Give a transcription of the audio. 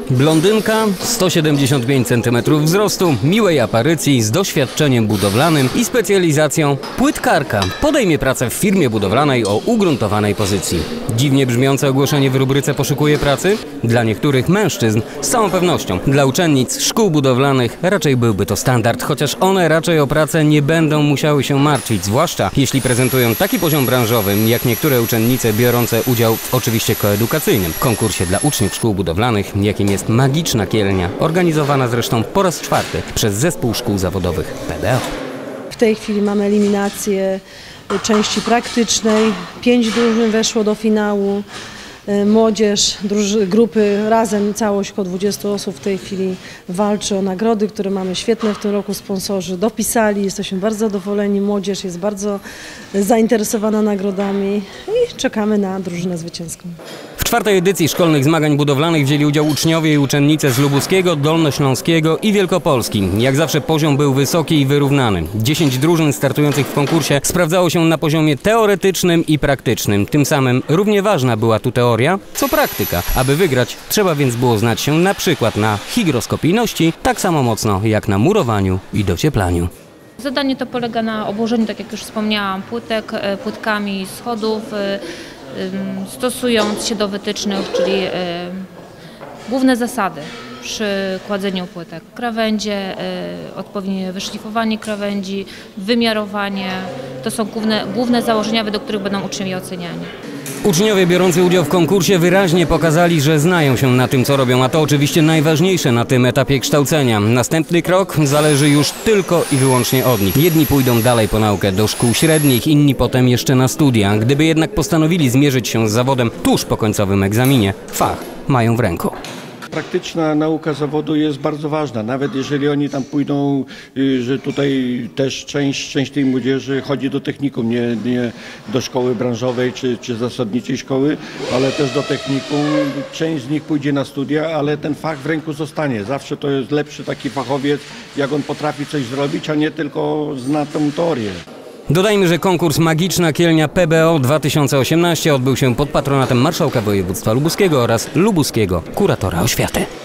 Blondynka, 175 cm wzrostu, miłej aparycji, z doświadczeniem budowlanym i specjalizacją płytkarka. Podejmie pracę w firmie budowlanej o ugruntowanej pozycji. Dziwnie brzmiące ogłoszenie w rubryce poszukuje pracy? Dla niektórych mężczyzn z całą pewnością. Dla uczennic szkół budowlanych raczej byłby to standard, chociaż one raczej o pracę nie będą musiały się martwić, zwłaszcza jeśli prezentują taki poziom branżowy, jak niektóre uczennice biorące udział w oczywiście koedukacyjnym konkursie dla uczniów szkół budowlanych, jakim jest Magiczna Kielnia, organizowana zresztą po raz 4 przez Zespół Szkół Zawodowych PBO. W tej chwili mamy eliminację części praktycznej, 5 drużyn weszło do finału. Młodzież, grupy razem, całość około 20 osób w tej chwili walczy o nagrody, które mamy świetne w tym roku. Sponsorzy dopisali, jesteśmy bardzo zadowoleni, młodzież jest bardzo zainteresowana nagrodami i czekamy na drużynę zwycięską. W 4. edycji szkolnych zmagań budowlanych wzięli udział uczniowie i uczennice z Lubuskiego, Dolnośląskiego i Wielkopolski. Jak zawsze poziom był wysoki i wyrównany. 10 drużyn startujących w konkursie sprawdzało się na poziomie teoretycznym i praktycznym. Tym samym równie ważna była tu teoria, co praktyka. Aby wygrać, trzeba więc było znać się na przykład na hygroskopijności, tak samo mocno jak na murowaniu i docieplaniu. Zadanie to polega na obłożeniu, tak jak już wspomniałam, płytkami schodów, stosując się do wytycznych, czyli główne zasady przy kładzeniu płytek. Krawędzie, odpowiednie wyszlifowanie krawędzi, wymiarowanie. To są główne założenia, według których będą uczniowie oceniani. Uczniowie biorący udział w konkursie wyraźnie pokazali, że znają się na tym, co robią, a to oczywiście najważniejsze na tym etapie kształcenia. Następny krok zależy już tylko i wyłącznie od nich. Jedni pójdą dalej po naukę do szkół średnich, inni potem jeszcze na studia. Gdyby jednak postanowili zmierzyć się z zawodem tuż po końcowym egzaminie, fach mają w ręku. Praktyczna nauka zawodu jest bardzo ważna, nawet jeżeli oni tam pójdą, że tutaj też część tej młodzieży chodzi do technikum, nie do szkoły branżowej czy zasadniczej szkoły, ale też do technikum. Część z nich pójdzie na studia, ale ten fach w ręku zostanie. Zawsze to jest lepszy taki fachowiec, jak on potrafi coś zrobić, a nie tylko zna tą teorię. Dodajmy, że konkurs Magiczna Kielnia PBO 2018 odbył się pod patronatem marszałka województwa lubuskiego oraz lubuskiego kuratora oświaty.